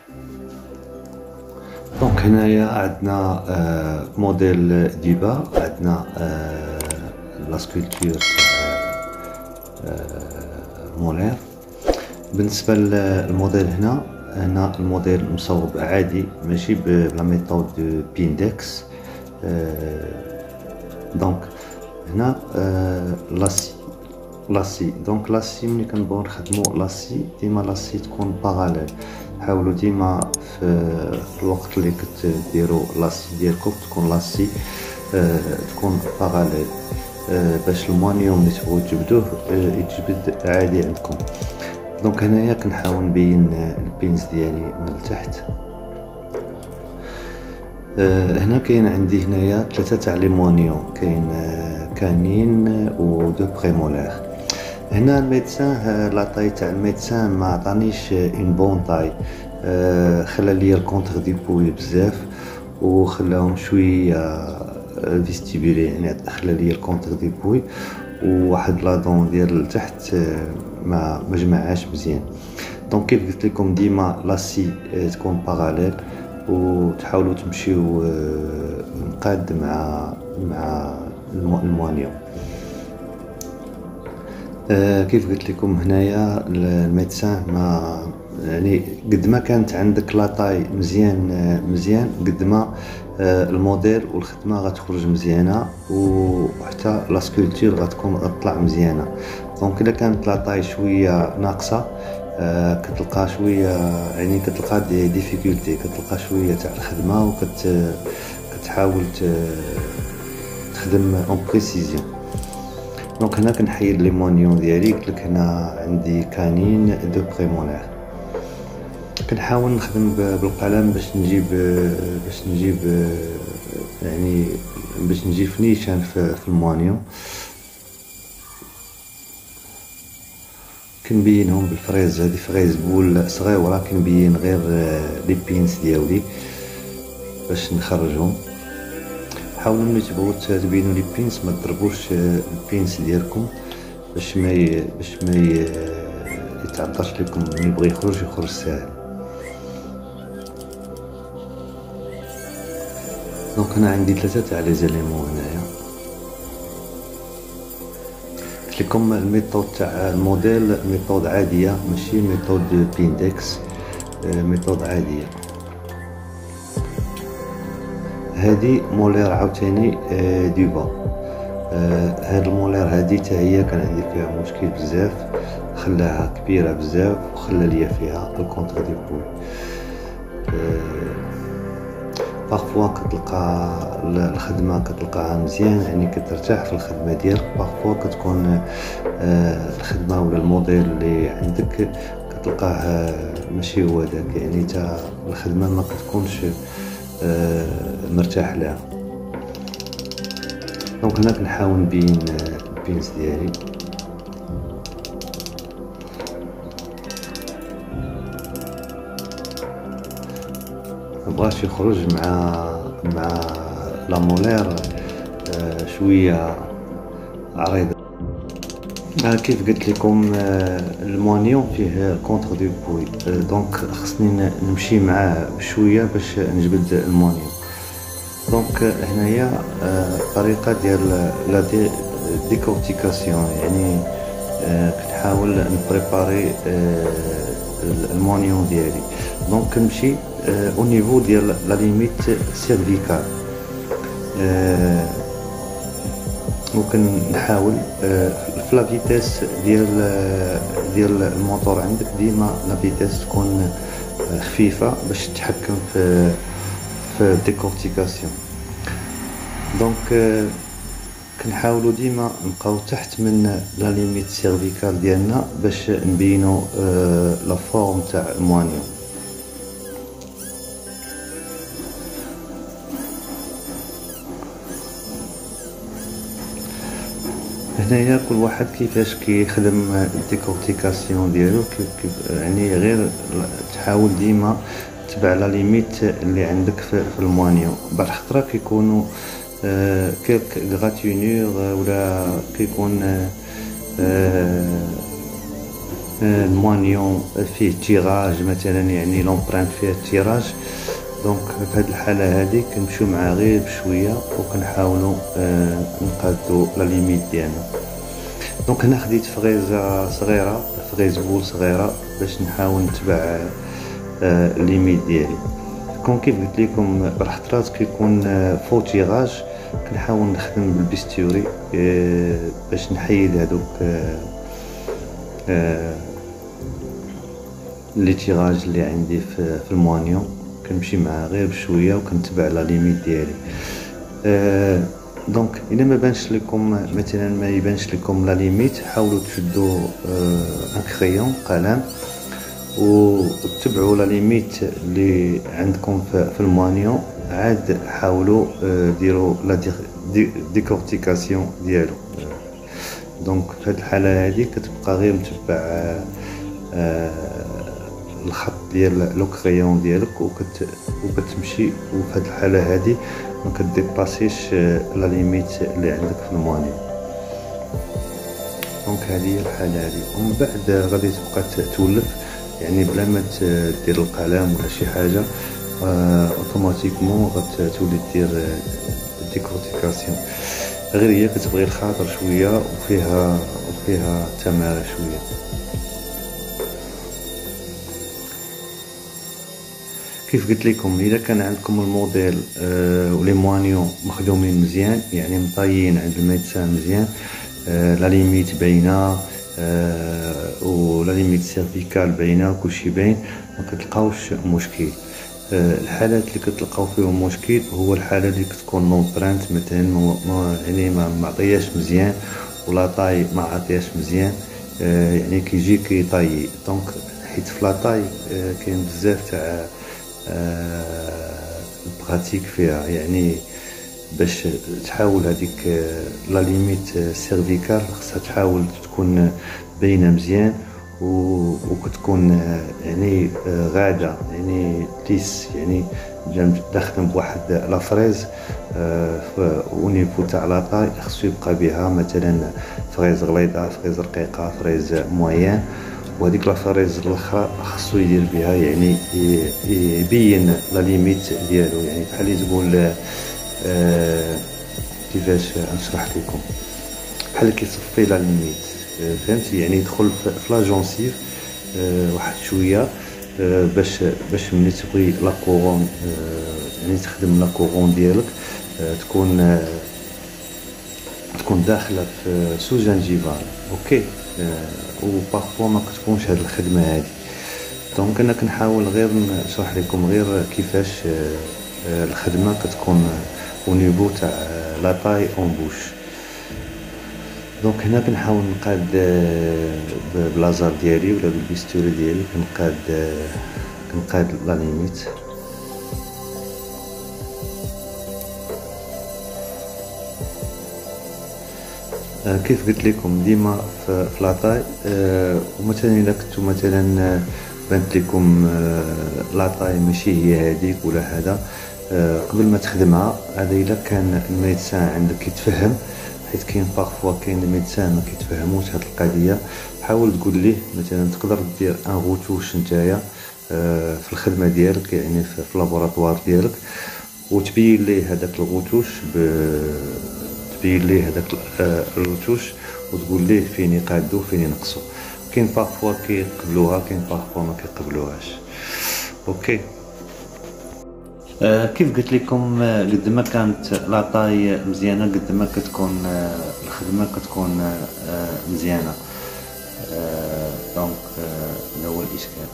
دونك هنايا عندنا موديل ديبا، عندنا لا سكولبتور مولير. بالنسبه للموديل هنا الموديل مصوب عادي ماشي بلا ميثود دو بيندكس. دونك هنا لاسي دونك لاسي ملي كنبغيو نخدمو لاسي ديما لاسي تكون باراليل. حاولوا ديما في الوقت اللي كتديروا لاسي ديالكم تكون لاسي تكون باراليل باش المونيوم اللي تبغوا تجبدوه يتجبد عادي عندكم. دونك هنايا كنحاول نبين البينز ديالي من التحت. هنا كاين عندي هنايا 3 تاع لي مونيوم، كاين كانين و دو بريمولير. هنا الميدسان لا طاي تاع الميدسان ما عطانيش اون بون طاي، خلى لي الكونتر دي بوي بزاف وخلاهم شويه فيستيبولي، يعني خلى لي الكونتر دي بوي وواحد لا دون ديال التحت ما جمعهاش مزيان. دونك كيف قلت لكم ديما لاسي تكون باراليل وتحاولوا تمشيو مقاد مع المونيوم. كيف قلت لكم هنايا الميدسان ما يعني قد ما كانت عندك لاطاي مزيان قد ما الموديل والخدمه غتخرج مزيانه وحتى لا سكولبتور غتطلع مزيانه. دونك الا كانت لاطاي شويه ناقصه كتلقى شويه يعني كتلقى دي ديفيكولتي، كتلقى شويه تاع الخدمه وكتحاول تخدم اون بريسيزيون. دونك هنا كنحيد لي مونيون ديالي. قلت هنا عندي كانين دو بريمولير. كنحاول نخدم بالقلم باش نجيب يعني باش نجيب نيشان في المونيون. كنبينهم بالفريز، هذه فريز بول صغيره كنبين غير لي بينز ديالي باش نخرجهم. حاولوا ملي تبغوا تبينوا لي بينز ما تضربوش البينز ديالكم باش ما يتعذرش لكم، ملي يبغي يخرج ساهل. دونك انا عندي 3 تاع لي زاليمون هنايا. قلت لكم الميثود تاع الموديل ميثود عاديه ماشي ميثود بيندكس، ميثود عاديه. هذه مولير عاوتاني ديبا. هاد المولير هذه حتى هي كان عندي فيها مشكل بزاف، خلاها كبيره بزاف وخلى ليا فيها الكونتر دي بوي. بارفوا كتلقى الخدمه كتلقاها مزيان، يعني كترتاح في الخدمه ديالك. بارفوا كتكون الخدمه ولا الموديل اللي عندك كتلقاه ماشي هو داك، يعني تا الخدمه ما كتكونش مرتاح لها. دونك هنا كنحاول نبين البينز ديالي. مبغاش يخرج مع لا مولير شويه عريضه. كيف قلت لكم المونيون فيه كونتر دو بوي، دونك خصني نمشي معاه بشويه باش نجبد المونيون. دونك هنايا طريقه ديال لا ديكورتيكاسيون، يعني كنحاول نبريباري المونيون ديالي. دونك كنمشي او نيفو ديال لا ليميت سيرفيكال، وكنحاول في لا فيتيس ديال الموتور عندك ديما لا فيتيس تكون خفيفه باش تتحكم في الديكورتيكاسيون. دونك كنحاولوا ديما نبقاو تحت من لا ليميت سيرفيكال ديالنا باش نبينو لا فورم تاع الموانيون. هنايا كل واحد كيفاش كيخدم الديكورتيكاسيون ديالو، كيف يعني غير تحاول ديما تبع لا ليميت اللي عندك في الموانيون. بعض الخطره كيكونوا كيلك غاتيونور ولا كيكون الموانيون فيه تيراج مثلا، يعني لومبرانت فيها تيراج. دونك في هذه الحاله هذه كنمشيو معاه غير بشويه وكنحاولوا نقادو لا ليميت ديالنا. دونك هنا خديت فريزه صغيره، فريز بول صغيره باش نحاول نتبع الليميت ديالي. كون كيف قلت لكم بالحطرات كيكون فو تيراج كنحاول نخدم بالبيستوري باش نحيد هذوك لي تيراج اللي عندي في الموانيون. كنمشي معاه غير بشويه وكنتبع لا ليميت ديالي. دونك الا ما بانش لكم مثلا، ما يبانش لكم لا ليميت، حاولوا تشدوا ان كريون قلم وتتبعوا لا ليميت اللي عندكم في الموانيون. عاد حاولوا ديروا لا ديكورتيكاسيون ديالو. دونك في هذه الحاله هذه كتبقى غير متبع الخط ديال لو كريون ديالك وكتمشي. وفي هذه الحاله هذه ما كديباسيش لا ليميت اللي عندك في الموانيون. دونك هذه هي الحاله هذه، ومن بعد غادي تبقى تولف يعني بلا ما دير القلم ولا شي حاجه، اوتوماتيكمون غتولي دير ديكورتيكاسيون. غير هي كتبغي الخاطر شويه وفيها تماره شويه. كيف قلت لكم، اذا كان عندكم الموديل ولي موانيون مخدومين مزيان، يعني مطايين عند الميدسان مزيان، لا ليميت باينه ولا ليميت سيرفيكال باينه وكلشي باين، ما كتلقاوش مشكل. الحالات اللي كتلقاو فيهم مشكل هو الحاله اللي كتكون لومبرانت مثلا يعني ما معطياش مزيان، ولا طاي ما عطياش مزيان، يعني كيجي كيطاي. دونك حيت في لاطاي كاين بزاف تاع البراتيك فيها، يعني باش تحاول هذيك لا ليميت سيرفيكال خصها تحاول تكون باينه مزيان وكتكون يعني غاده، يعني ليس، يعني داخل بواحد لا فريز او نيفو تاع لاطاي خصو يبقى بها مثلا فريز غليظه، فريز رقيقه، فريز موين. وهذيك لا فريز الاخرى خصو يدير بها يعني يبين لا ليميت ديالو، يعني بحال اللي تقول كيفاش نشرح لكم، بحال كيصفي لا ليميت، فهمتي؟ يعني يدخل في لا جونسيف واحد شويه باش ملي تبغي لا كورون، يعني تخدم لا كورون ديالك تكون داخله في سو جانجيفال. اوكي. وبارفوا ما كتكونش هاد الخدمه هادي. دونك انا كنحاول غير نشرح لكم غير كيفاش الخدمه كتكون او نيفو تاع لا طاي اون بوش. دونك هنا كنحاول نقاد بلازر ديالي ولا بالبيستوري ديالي، كنقاد لا ليميت. كيف قلت لكم ديما في لاطاي، ومثلا الا كنتو مثلا بانت لكم لاطاي ماشي هي هذيك ولا هذا، قبل ما تخدمها، هذا الا كان الميدسان عندك يتفهم، حيت كاين بارفوا كاين الميدسان ما كيتفهموش هاد القضيه، حاول تقول ليه مثلا تقدر دير ان غوتوش نتايا في الخدمه ديالك، يعني في لابوراتوار ديالك، وتبين ليه هذاك الغوتوش تبين ليه هذاك الروتوش وتقول ليه فين يقادو فين ينقصوا. كاين بارفوا كيقبلوها، كاين بارفوا ما كيقبلوهاش. اوكي. كيف قلت لكم، قد ما كانت لاطاي مزيانه قد ما كتكون الخدمه كتكون مزيانه. دونك هذا هو الاشكال.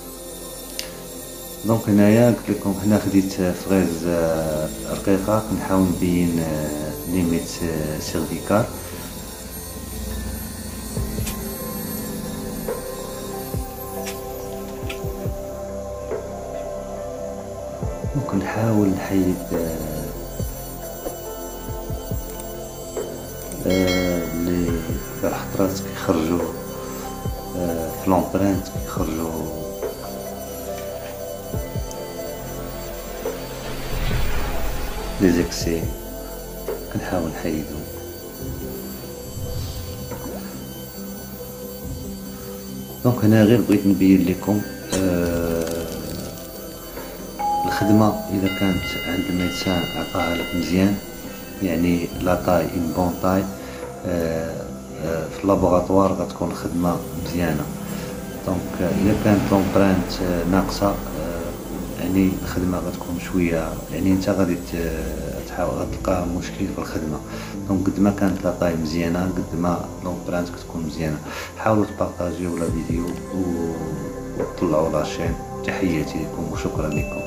دونك هنايا قلت لكم هنا خديت فريز رقيقه، كنحاول نبين ليميت سيرفيكال. وكنحاول نحيد اللي في الحطرات كيخرجوا في لومبرانت، كيخرجوا لي زيكسي، كنحاول نحيدهم. دونك هنا غير بغيت نبين لكم الخدمة إذا كانت عند الميدسان عطاها لك مزيان، يعني لا طاي اون بون طاي، في اللابوغاتوار غتكون الخدمة مزيانة. دونك إذا كانت لومبرانت ناقصة، يعني الخدمة غتكون شوية، يعني نتا غادي تحاول غتلقى مشكل في الخدمة. دونك قد ما كانت لا طاي مزيانة قد ما لومبرانت كتكون مزيانة. حاولوا تبارطاجيو لا فيديو وطلعوا لاشين. تحياتي لكم وشكرا لكم.